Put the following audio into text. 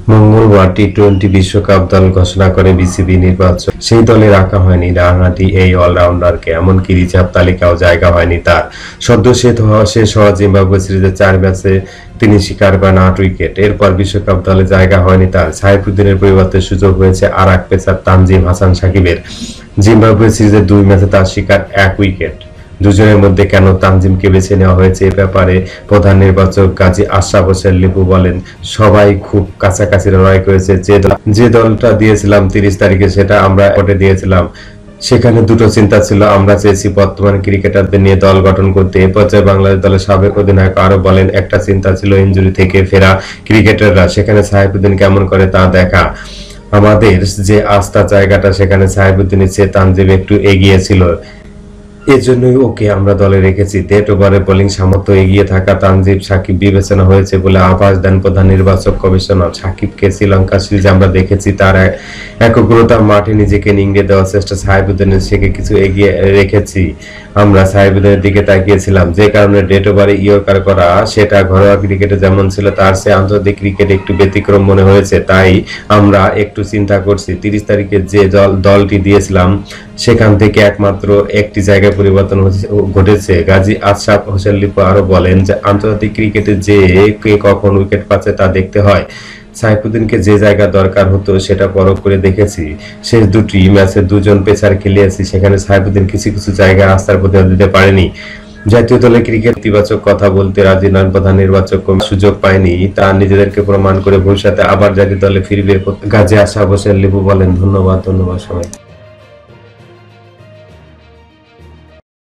মঙ্গলবার টি-20 বিশ্বকাপ দল ঘোষণা করে বিসিবি নির্বাচক। সেই দলে রাখা হয়নি ডানহাতি এই অলরাউন্ডারকে, এমনকি রিজার্ভ তালিকাও জায়গা হয়নি তার। সদ্য শেষ হওয়া জিম্বাবুয়ে সিরিজের 4 ম্যাচে তিনি শিকার করেন 8 উইকেট। এরপর বিশ্বকাপ দলে জায়গা হয়নি তার। সাইফুদ্দিনের পরিবর্তে সুযোগ হয়েছে আর এক পেসার তানজিম হাসান সাকিবের। জিম্বাবুয়ে সিরিজের 2 ম্যাচে তার শিকার 1 উইকেট। দুজনের মধ্যে কেন তানজিমকে বেছে নেওয়া হয়েছে এ ব্যাপারে প্রধান নির্বাচক গাজী আশরাফ হোসেন লিপু বলেন, সবাই খুব কাছাকাছি লড়াই করেছে। যে দলটা দিয়েছিলাম 30 তারিখে সেটা আমরা ভোটে দিয়েছিলাম। সেখানে দুটো চিন্তা ছিল, আমরা চেয়েছি বর্তমান ক্রিকেটারদের নিয়ে দল গঠন করতে। এ পর্যায়ে বাংলাদেশ দলের সাবেক অধিনায়ক আরো বলেন, একটা চিন্তা ছিল ইনজুরি থেকে ফেরা ক্রিকেটাররা, সেখানে সাইফুদ্দিন কেমন করে তা দেখা। আমাদের যে আস্থা জায়গাটা সেখানে সাইফুদ্দিনের চেয়ে তানজিম একটু এগিয়ে ছিল, এজন্যই ওকে আমরা দলে রেখেছি। ডেট ওভারে বোলিং সামর্থ্য এগিয়ে থাকা তানজিম সাকিব বিবেচনা হয়েছে বলে আভাস দেন প্রধান নির্বাচক কমিশনার। সাকিবকে শ্রীলঙ্কা সিরিজে আমরা দেখেছি তার একগ্রতা মাঠে নিজেকে নিংড়ে দেওয়ার চেষ্টা। সাইফুদ্দিনের থেকে কিছু এগিয়ে রেখেছি আমরা, সাইফুদ্দিনের দিকে তাকিয়েছিলাম। যে কারণে ডেট ওভারে ইয়র্কার করা সেটা ঘরোয়া ক্রিকেটে যেমন ছিল তার চেয়ে আন্তর্জাতিক ক্রিকেটে একটু ব্যতিক্রম মনে হয়েছে, তাই আমরা একটু চিন্তা করছি। 30 তারিখে যে দলটি দিয়েছিলাম সেখান থেকে একমাত্র একটি জায়গায় পরিবর্তন ঘটেছে। গাজী আশরাফ হোসেন লিপু আরো বলেন যে আন্তর্জাতিক ক্রিকেটে যে কে কখন উইকেট পাচ্ছে তা দেখতে হয়। সাইফুদ্দিনকে যে জায়গা দরকার হতো সেটা পরখ করে দেখেছি। শেষ 2টি ম্যাচে 2 জন পেসার খেলিয়েছি, সেখানে সাইফুদ্দিন কিছু কিছু জায়গায় আস্থার প্রতিদান দিতে পারেনি। জাতীয় দলে ক্রিকেট ইতিবাচক কথা বলতে রাজি নন প্রধান নির্বাচক। সুযোগ পায়নি তা নিজেদেরকে প্রমাণ করে ভবিষ্যতে আবার জাতীয় দলে ফিরবে গাজী আশরাফ হোসেন লিপু বলেন। ধন্যবাদ সবাই।